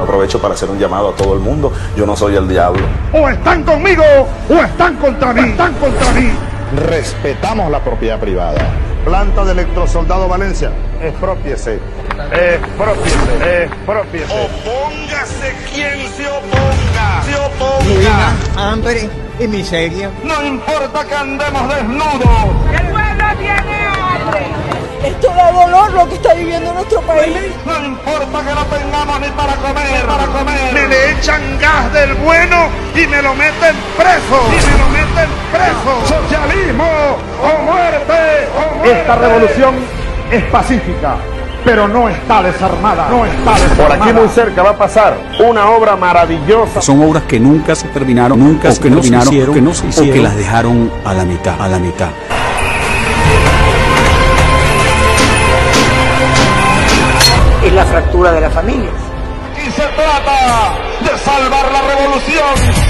aprovecho para hacer un llamado a todo el mundo. Yo no soy el diablo. O están conmigo o están contra mí. Están contra mí. Respetamos la propiedad privada. Planta de Electrosoldado Valencia. Exprópiese. Exprópiese. Exprópiese. Opóngase quien se oponga. Se oponga. Ruina, hambre y miseria. No importa que andemos desnudos. El pueblo tiene hambre. Esto da dolor lo que está viviendo nuestro país. No importa que no tengamos ni para comer, Me le echan gas del bueno y me lo meten preso. ¡Socialismo o muerte! ¡O muerte! Esta revolución es pacífica, pero no está desarmada. Por aquí muy cerca va a pasar una obra maravillosa. Son obras que nunca se terminaron, nunca se terminaron, que no se hicieron, o que las dejaron a la mitad. Es la fractura de la familia. Y se trata de salvar la revolución.